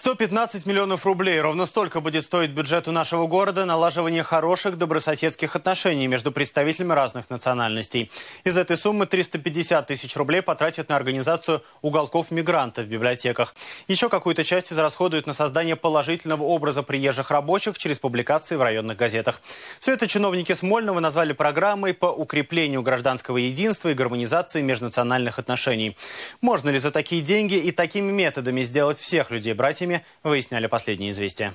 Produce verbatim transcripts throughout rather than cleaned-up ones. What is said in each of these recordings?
сто пятнадцать миллионов рублей. Ровно столько будет стоить бюджету нашего города налаживание хороших добрососедских отношений между представителями разных национальностей. Из этой суммы триста пятьдесят тысяч рублей потратят на организацию уголков мигрантов в библиотеках. Еще какую-то часть израсходуют на создание положительного образа приезжих рабочих через публикации в районных газетах. Все это чиновники Смольного назвали программой по укреплению гражданского единства и гармонизации межнациональных отношений. Можно ли за такие деньги и такими методами сделать всех людей братьями, выясняли последние известия.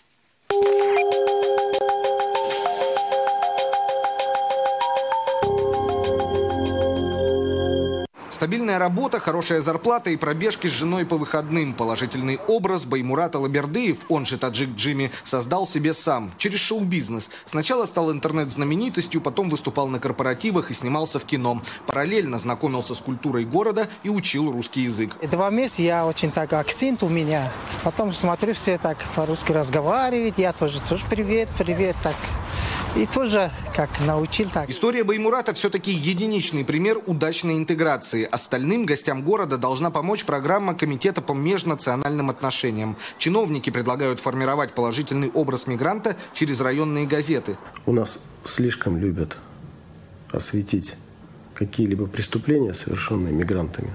Стабильная работа, хорошая зарплата и пробежки с женой по выходным. Положительный образ Баймурат Алабердыев, он же Таджик Джимми, создал себе сам, через шоу-бизнес. Сначала стал интернет-знаменитостью, потом выступал на корпоративах и снимался в кино. Параллельно знакомился с культурой города и учил русский язык. Два месяца я очень так, акцент у меня. Потом смотрю, все так по-русски разговаривают. Я тоже, тоже привет, привет, так. И тоже как научил так. История Баймурата все-таки единичный пример удачной интеграции. Остальным гостям города должна помочь программа Комитета по межнациональным отношениям. Чиновники предлагают формировать положительный образ мигранта через районные газеты. У нас слишком любят осветить какие-либо преступления, совершенные мигрантами,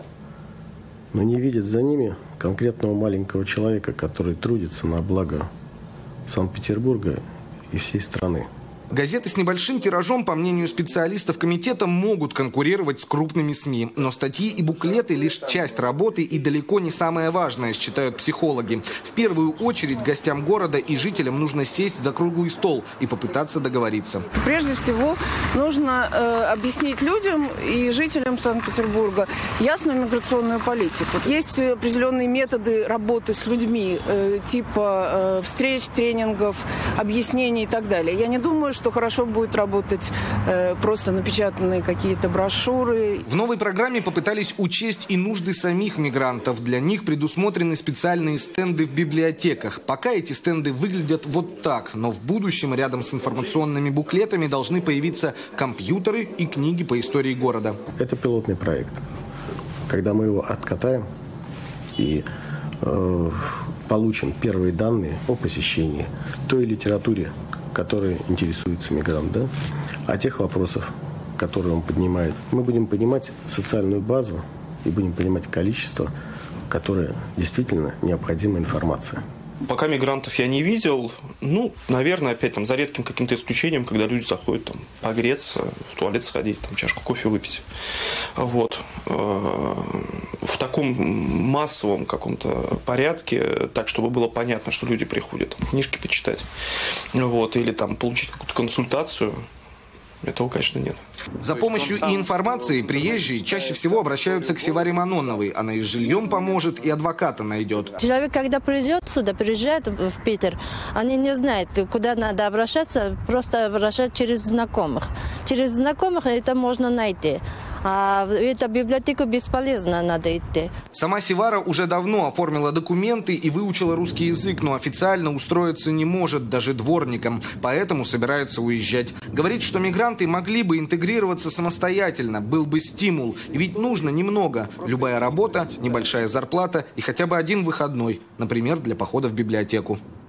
но не видят за ними конкретного маленького человека, который трудится на благо Санкт-Петербурга и всей страны. Газеты с небольшим тиражом, по мнению специалистов комитета, могут конкурировать с крупными СМИ. Но статьи и буклеты – лишь часть работы и далеко не самое важное, считают психологи. В первую очередь гостям города и жителям нужно сесть за круглый стол и попытаться договориться. Прежде всего, нужно э, объяснить людям и жителям Санкт-Петербурга ясную миграционную политику. Есть определенные методы работы с людьми, э, типа э, встреч, тренингов, объяснений и так далее. Я не думаю, что что хорошо будет работать э, просто напечатанные какие-то брошюры. В новой программе попытались учесть и нужды самих мигрантов. Для них предусмотрены специальные стенды в библиотеках. Пока эти стенды выглядят вот так, но в будущем рядом с информационными буклетами должны появиться компьютеры и книги по истории города. Это пилотный проект. Когда мы его откатаем и э, получим первые данные о посещении в той литературе, которые интересуется мигрант, да, а тех вопросов, которые он поднимает, мы будем понимать социальную базу и будем понимать количество, которое действительно необходима информация. Пока мигрантов я не видел, ну, наверное, опять там за редким каким-то исключением, когда люди заходят там погреться, в туалет сходить, там чашку кофе выпить. Вот. В таком массовом каком-то порядке, так, чтобы было понятно, что люди приходят там, книжки почитать, вот, или там получить какую-то консультацию. Этого, конечно, нет. За помощью и информацией приезжие чаще всего обращаются к Севаре Маноновой. Она и с жильем поможет, и адвоката найдет. Человек, когда придет сюда, приезжает в Питер, они не знают, куда надо обращаться, просто обращаться через знакомых. Через знакомых это можно найти. А в эту библиотеку бесполезно надо идти. Сама Севара уже давно оформила документы и выучила русский язык, но официально устроиться не может даже дворником, поэтому собирается уезжать. Говорит, что мигранты могли бы интегрироваться самостоятельно, был бы стимул. Ведь нужно немного. Любая работа, небольшая зарплата и хотя бы один выходной, например, для похода в библиотеку.